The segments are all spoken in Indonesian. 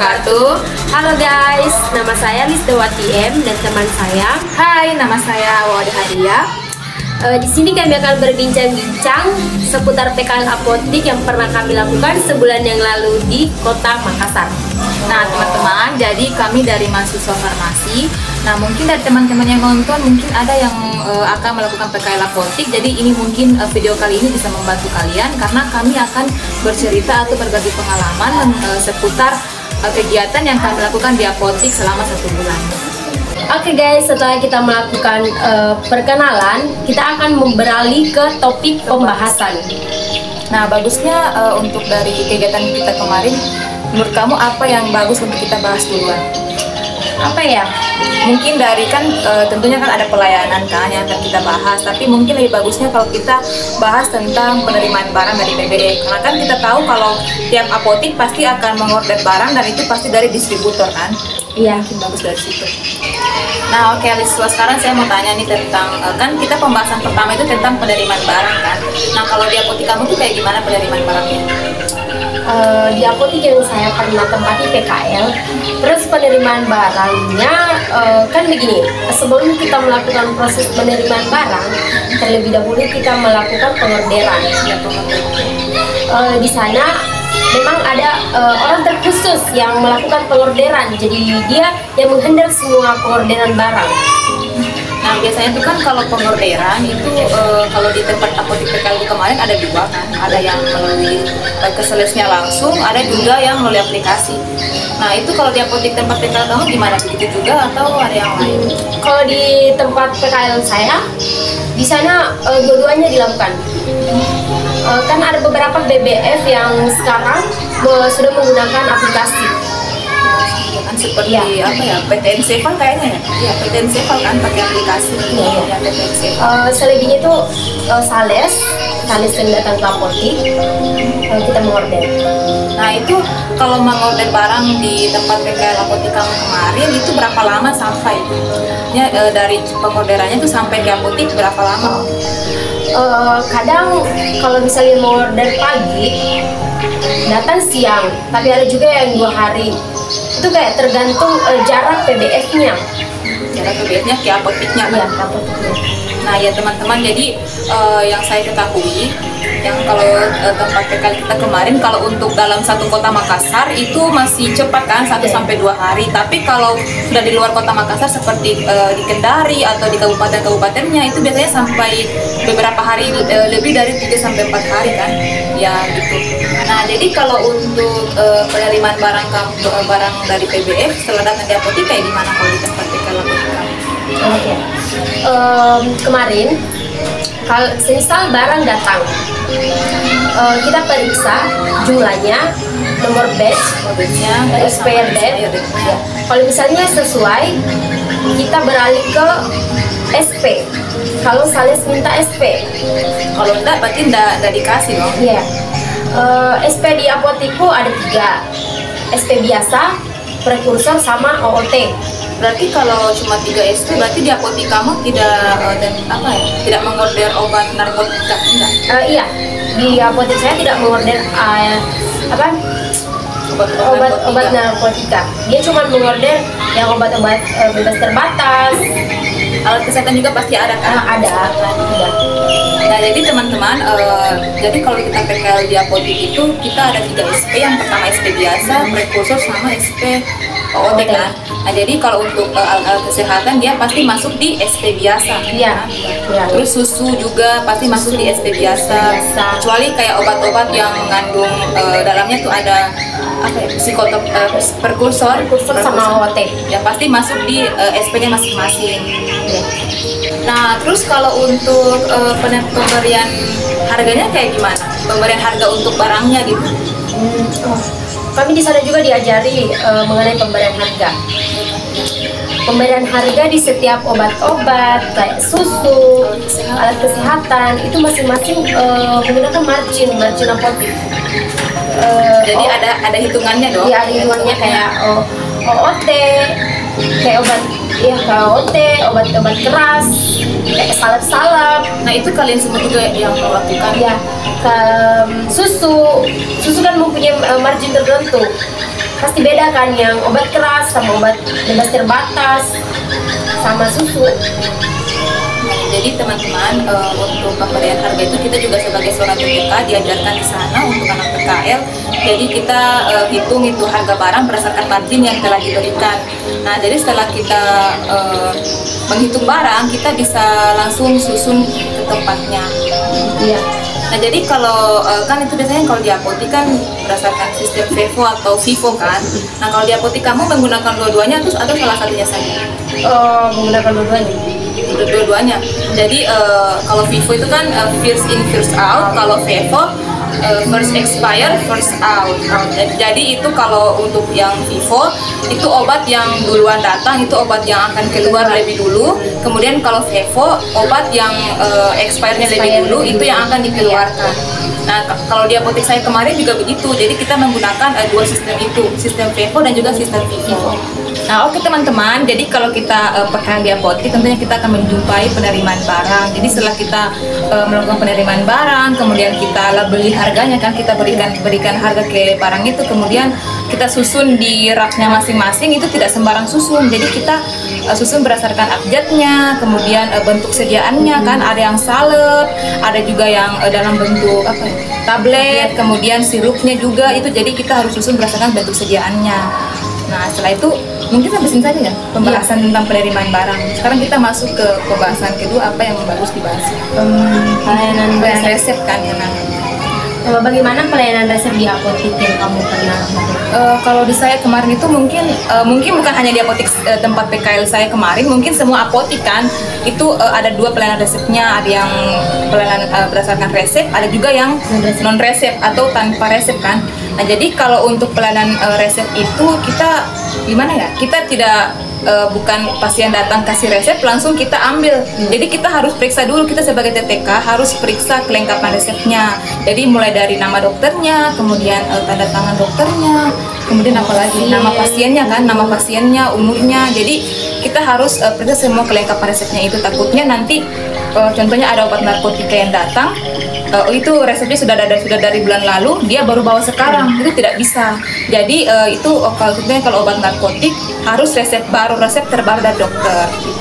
wabarakatuh. Halo guys, nama saya Lisdawati M dan teman saya. Hai, nama saya Wawade Hadia. Di sini kami akan berbincang-bincang seputar PKL apotik yang pernah kami lakukan sebulan yang lalu di Kota Makassar. Nah teman-teman, jadi kami dari mahasiswa farmasi. Nah mungkin dari teman-teman yang nonton mungkin ada yang akan melakukan PKL apotik. Jadi ini mungkin video kali ini bisa membantu kalian karena kami akan bercerita atau berbagi pengalaman seputar kegiatan yang kami lakukan di apotik selama 1 bulan. Oke guys, setelah kita melakukan perkenalan, kita akan beralih ke topik pembahasan. Nah bagusnya untuk dari kegiatan kita kemarin, menurut kamu apa yang bagus untuk kita bahas duluan? Apa ya? Mungkin dari kan tentunya kan ada pelayanan kan yang akan kita bahas, tapi mungkin lebih bagusnya kalau kita bahas tentang penerimaan barang dari PBE, karena kan kita tahu kalau tiap apotik pasti akan mengorder barang dan itu pasti dari distributor kan. Iya, mungkin bagus dari situ. Nah oke Liswa, sekarang saya mau tanya nih tentang kan kita pembahasan pertama itu tentang penerimaan barang kan. Nah kalau di apotik kamu tuh kayak gimana penerimaan barangnya? Di apotik yang saya pernah tempati PKL, terus penerimaan barangnya kan begini. Sebelum kita melakukan proses penerimaan barang, terlebih dahulu kita melakukan pengorderan. Di sana memang ada orang terkhusus yang melakukan pengorderan, jadi dia yang menghandle semua pengorderan barang. Nah biasanya tuh kan kalau pengorderan itu kalau di tempat apotik PKL kemarin ada 2 kan, ada yang melalui ke salesnya langsung, ada juga yang melalui aplikasi. Nah itu kalau di apotik tempat PKL kamu gimana, begitu juga atau ada yang lain? Kalau di tempat PKL saya, di sana dua-duanya dilakukan. Kan ada beberapa BBF yang sekarang sudah menggunakan aplikasi. Kan seperti apa ya, PTN Seval kayaknya ya? Iya, PTN Seval kan pakai aplikasi. Iya, PTN Seval. Selebihnya itu sales yang datang ke apotik, kita mengorder. Nah itu kalau mengorder barang di tempat PKL apotik kamu kemarin itu berapa lama sampai? Ya, dari pengorderannya tuh sampai di apotik berapa lama? Kadang kalau misalnya mau order pagi, datang siang, tapi ada juga yang 2 hari. Itu kayak tergantung jarak PBF-nya. Jarak PBF-nya ke apotiknya kan? Iya, ke apotiknya. Nah ya teman-teman, jadi yang saya ketahui, yang kalau tempat PKL kita kemarin, kalau untuk dalam satu kota Makassar itu masih cepat kan, 1-2 hari. Tapi kalau sudah di luar kota Makassar seperti di Kendari atau di kabupaten-kabupatennya itu biasanya sampai beberapa hari, lebih dari 3-4 hari kan, ya gitu. Nah jadi kalau untuk penerimaan barang dari PBF setelah datang di apotik kayak gimana kalau di tempat PKL apotik kamu? Oke. Kemarin kalau semisal barang datang, kita periksa jumlahnya, nomor batch-nya, expired date. Ya. Kalau misalnya sesuai, kita beralih ke SP. Kalau sales minta SP, kalau enggak berarti enggak dikasih dong. Iya. SP di apotikku ada 3, SP biasa, prekursor, sama OOT. Berarti kalau cuma 3 SP, berarti di apotik kamu tidak mengorder obat narkotika, enggak? Iya, di apotik saya tidak mengorder obat narkotika. Dia cuma mengorder yang obat-obat bebas terbatas. Alat kesehatan juga pasti ada kan? Ada. Nah jadi teman-teman, jadi kalau kita PKL di apotik itu kita ada 3 SP. Yang pertama SP biasa, prekursor, sama SP OOT kan. Nah jadi kalau untuk alat kesehatan dia pasti masuk di SP biasa. Iya. Kan? Terus susu juga pasti masuk di SP biasa. Kecuali kayak obat-obat yang mengandung dalamnya tuh ada prekursor sama OOT. Ya pasti masuk di SP-nya masing-masing. Nah terus kalau untuk pemberian harganya kayak gimana? Pemberian harga untuk barangnya gitu? Kami di sana juga diajari mengenai pemberian harga. Pemberian harga di setiap obat-obat kayak susu, alat kesehatan itu masing-masing menggunakan margin apotik. Jadi ada hitungannya dong? Iya, ada hitungannya kayak OOT, kayak obat-obat keras, kayak salep-salep. Nah itu kalian semua juga yang melakukan? Ya, susu kan mempunyai margin tertentu. pasti beda kan, yang obat keras sama obat bebas terbatas sama susu. Jadi teman-teman, untuk pemberian harga itu kita juga sebagai seorang TPK diajarkan di sana untuk anak PKL. Jadi kita hitung itu harga barang berdasarkan margin yang telah diberikan. Nah, jadi setelah kita menghitung barang, kita bisa langsung susun ke tempatnya. Iya. Nah, jadi kalau kan itu biasanya kalau di apotik kan berdasarkan sistem FIFO atau FIFO kan. Nah, kalau di apotik kamu menggunakan dua-duanya terus atau salah satunya saja? Menggunakan dua-duanya. Dua-duanya. Jadi kalau FIFO itu kan first in first out, kalau FIFO first expire first out. Jadi itu kalau untuk yang FIFO itu obat yang duluan datang, itu obat yang akan keluar lebih dulu. Kemudian kalau FIFO obat yang expire-nya lebih dulu itu yang akan dikeluarkan. Nah, kalau di apotek saya kemarin juga begitu. Jadi kita menggunakan dua sistem itu, sistem FIFO dan juga sistem FIFO. Nah, oke teman-teman, jadi kalau kita pekan di apotek tentunya kita akan menjumpai penerimaan barang. Jadi setelah kita melakukan penerimaan barang, kemudian kita labeli harganya kan, kita berikan harga ke barang itu, kemudian kita susun di raknya masing-masing, itu tidak sembarang susun. Jadi kita susun berdasarkan abjadnya, kemudian bentuk sediaannya kan, ada yang salep, ada juga yang dalam bentuk apa ya, tablet, kemudian sirupnya juga itu. Jadi kita harus susun berdasarkan bentuk sediaannya. Nah, setelah itu mungkin sampai sini saja ya pembahasan tentang penerimaan barang. Sekarang kita masuk ke pembahasan kedua, apa yang bagus dibahas. Pelayanan resep kan ya. Bagaimana pelayanan resep di apotek yang kamu pernah? Kalau di saya kemarin itu mungkin bukan hanya di apotek tempat PKL saya kemarin, mungkin semua apotek kan itu ada dua pelayanan resepnya, ada yang pelayanan berdasarkan resep, ada juga yang non resep atau tanpa resep kan. Nah, jadi kalau untuk pelayanan resep itu kita gimana ya? Kita tidak bukan pasien datang kasih resep langsung kita ambil. Jadi kita harus periksa dulu, kita sebagai TTK harus periksa kelengkapan resepnya. Jadi mulai dari nama dokternya, kemudian tanda tangan dokternya, kemudian apalagi nama pasiennya kan, nama pasiennya, umurnya. Jadi kita harus periksa semua kelengkapan resepnya itu. Takutnya nanti contohnya ada obat narkotika yang datang, itu resepnya sudah dari bulan lalu, dia baru bawa sekarang, itu tidak bisa. Jadi itu kalau obat narkotik harus resep terbaru dari dokter gitu.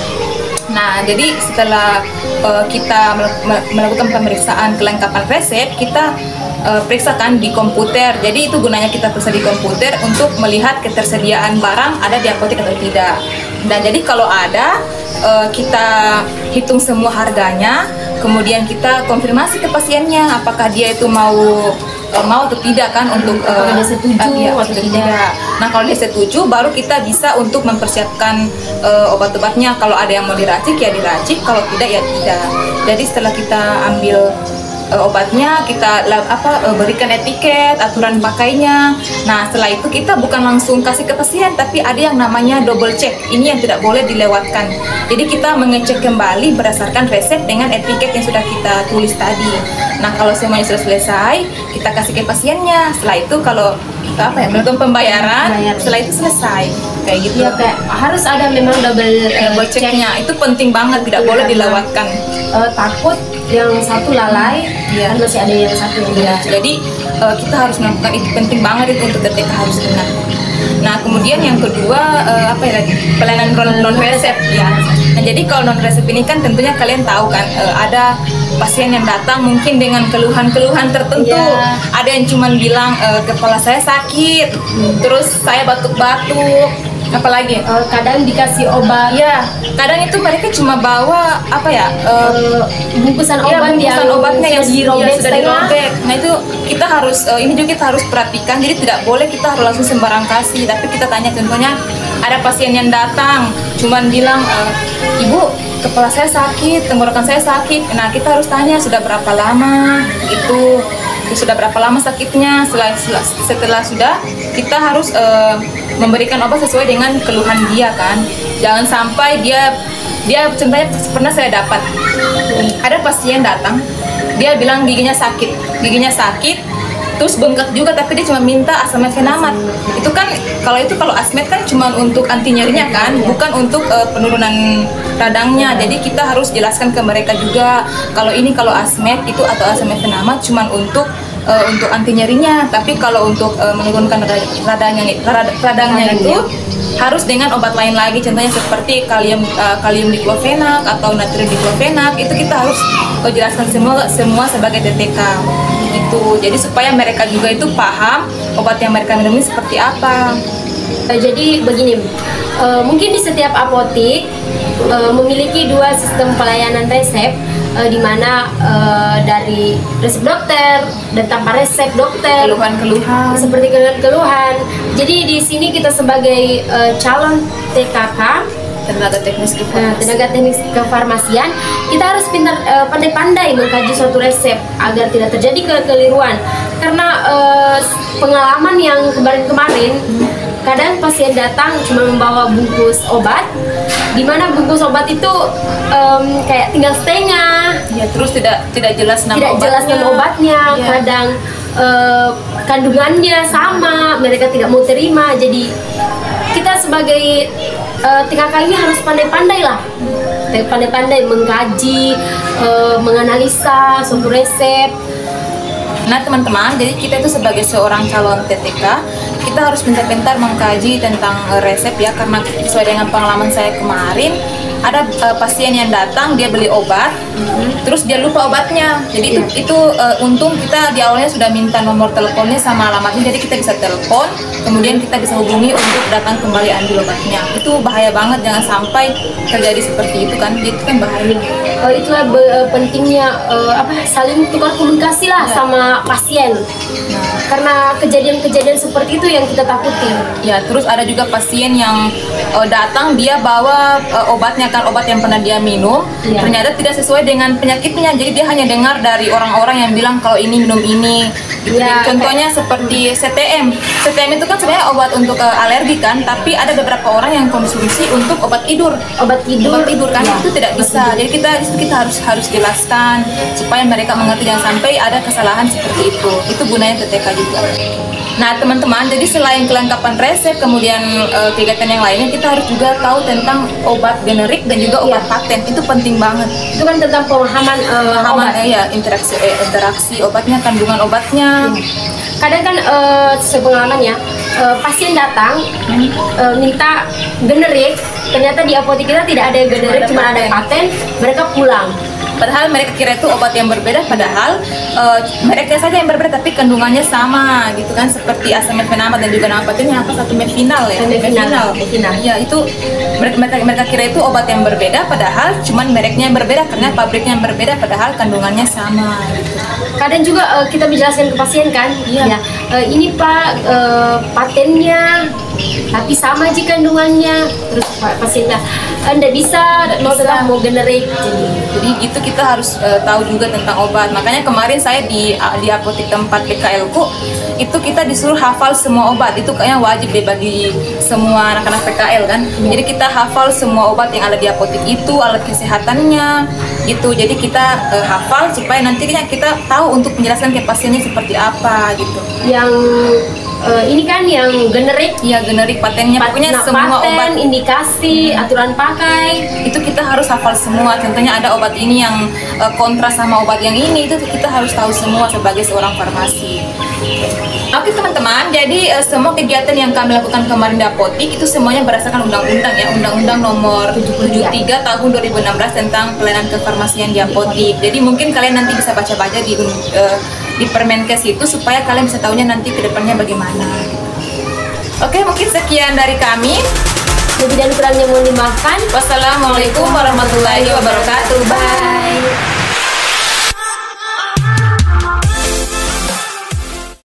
Nah, jadi setelah kita melakukan pemeriksaan kelengkapan resep, kita periksakan di komputer. Jadi itu gunanya kita periksa di komputer untuk melihat ketersediaan barang ada di apotek atau tidak. Dan jadi kalau ada, kita hitung semua harganya, kemudian kita konfirmasi ke pasiennya apakah dia itu mau atau tidak kan, untuk apakah dia setuju atau tidak. Nah, kalau dia setuju baru kita bisa untuk mempersiapkan obat-obatnya. Kalau ada yang mau diracik ya diracik, kalau tidak ya tidak. Jadi setelah kita ambil obatnya, kita berikan etiket, aturan pakainya. Nah, setelah itu kita bukan langsung kasih ke pasien, tapi ada yang namanya double check. Ini yang tidak boleh dilewatkan. Jadi kita mengecek kembali berdasarkan resep dengan etiket yang sudah kita tulis tadi. Nah, kalau semuanya sudah selesai, kita kasih ke pasiennya. Setelah itu kalau melakukan pembayaran, setelah itu selesai. Kayak gitu. Ya, kayak harus ada memang double checknya. Itu penting banget, tidak boleh dilewatkan. Takut yang satu lalai, kan masih ada yang satu yang jadi kita harus melakukan itu, penting banget itu untuk TTK harus benar. Nah, kemudian yang kedua pelayanan non resep ya. Nah, jadi kalau non resep ini kan tentunya kalian tahu kan, ada pasien yang datang mungkin dengan keluhan-keluhan tertentu. Ada yang cuman bilang kepala saya sakit, terus saya batuk-batuk, apalagi kadang dikasih obat. Ya, kadang itu mereka cuma bawa bungkusan obatnya yang dirobek sudah dirobek. Nah, itu kita harus ini juga kita harus perhatikan. Jadi tidak boleh kita harus langsung sembarang kasih, tapi kita tanya. Contohnya ada pasien yang datang cuman bilang, ibu kepala saya sakit, tenggorokan saya sakit. Nah, kita harus tanya sudah berapa lama itu, sudah berapa lama sakitnya. Setelah sudah, kita harus memberikan obat sesuai dengan keluhan dia kan. Jangan sampai dia contohnya pernah saya dapat ada pasien datang, dia bilang giginya sakit, terus bengkak juga, tapi dia cuma minta asamefenamat. Itu kan kalau asmet kan cuma untuk anti nyerinya kan, bukan untuk penurunan radangnya. Jadi kita harus jelaskan ke mereka juga kalau asmet itu atau asamefenamat cuma untuk untuk anti nyerinya. Tapi kalau untuk menurunkan radangnya itu harus dengan obat lain lagi, contohnya seperti kalium diklofenak atau natrium diklofenak. Itu kita harus jelaskan semua sebagai TTK itu. Jadi supaya mereka juga itu paham obat yang mereka minum ini seperti apa. Jadi begini, mungkin di setiap apotik memiliki 2 sistem pelayanan resep, di mana dari resep dokter dan tanpa resep dokter, Keluhan-keluhan. seperti keluhan. Jadi di sini kita sebagai calon TKK, Tenaga teknis tenaga teknis kefarmasian, kita harus pandai-pandai mengkaji suatu resep agar tidak terjadi kekeliruan. Karena pengalaman yang kemarin-kemarin, kadang pasien datang cuma membawa bungkus obat, di mana bungkus obat itu kayak tinggal setengah, ya, terus tidak jelas nama obatnya. Ya. Kadang kandungannya sama, mereka tidak mau terima. Jadi kita sebagai TKK ini harus pandai-pandai lah, pandai-pandai mengkaji, menganalisa suatu resep. Nah teman-teman, jadi kita itu sebagai seorang calon TTK, kita harus pintar-pintar mengkaji tentang resep ya, karena sesuai dengan pengalaman saya kemarin, ada pasien yang datang, dia beli obat, terus dia lupa obatnya. Jadi itu untung kita di awalnya sudah minta nomor teleponnya sama alamatnya, jadi kita bisa telepon, kemudian kita bisa hubungi untuk datang kembali ambil obatnya. Itu bahaya banget, jangan sampai terjadi seperti itu kan, itu kan bahaya. Itulah pentingnya saling tukar komunikasi lah sama pasien. Karena kejadian-kejadian seperti itu yang kita takuti. Ya, terus ada juga pasien yang datang, dia bawa obatnya, kan obat yang pernah dia minum, ternyata tidak sesuai dengan penyakitnya. Jadi dia hanya dengar dari orang-orang yang bilang kalau ini minum ini. Gitu. Ya, jadi contohnya seperti CTM. CTM itu kan sebenarnya obat untuk alergi kan, tapi ada beberapa orang yang konsumsi untuk obat tidur. Obat tidur Kan itu tidak bisa. Jadi kita harus jelaskan supaya mereka mengerti, jangan sampai ada kesalahan seperti itu. Itu gunanya TTK juga. Nah teman-teman, jadi selain kelengkapan resep, kemudian kegiatan yang lainnya, kita harus juga tahu tentang obat generik dan juga obat paten. Itu penting banget. Itu kan tentang pemahaman obat. Ya, interaksi obatnya, kandungan obatnya. Kadang kan sepengalaman ya, pasien datang minta generik, ternyata di apotek kita tidak ada generik, cuma ada paten, mereka pulang. Padahal mereka kira itu obat yang berbeda, padahal mereka saja yang berbeda, tapi kandungannya sama gitu kan, seperti asamefenamat dan juga nama patennya apa, satu mefinal ya. Mefinal. Ya, itu mereka kira itu obat yang berbeda, padahal cuman mereknya yang berbeda karena pabriknya yang berbeda, padahal kandungannya sama gitu. Kadang juga kita menjelaskan ke pasien kan, ini Pak patennya, tapi sama aja kandungannya. Terus pasiennya Anda bisa mau generik. Jadi itu kita harus tahu juga tentang obat. Makanya kemarin saya di apotek tempat PKL ku itu kita disuruh hafal semua obat. Itu kayaknya wajib deh bagi semua anak-anak PKL kan. Jadi kita hafal semua obat yang ada di apotek itu, alat kesehatannya gitu. Jadi kita hafal supaya nantinya kita tahu untuk menjelaskan ke pasiennya seperti apa gitu. Yang ini kan yang generik, ya generik patennya, pokoknya semua paten, obat, indikasi, aturan pakai, itu kita harus hafal semua. Contohnya ada obat ini yang kontras sama obat yang ini, itu kita harus tahu semua sebagai seorang farmasi. Oke teman-teman, jadi semua kegiatan yang kami lakukan kemarin di apotik itu semuanya berdasarkan undang-undang ya, Undang-Undang Nomor 73 Tahun 2016 tentang pelayanan kefarmasian di apotik. Jadi mungkin kalian nanti bisa baca-baca di Permenkes itu supaya kalian bisa tahunya nanti ke depannya bagaimana. Oke, mungkin sekian dari kami. Lebih dan kurangnya mohon dimaafkan. Wassalamualaikum warahmatullahi wabarakatuh. Bye.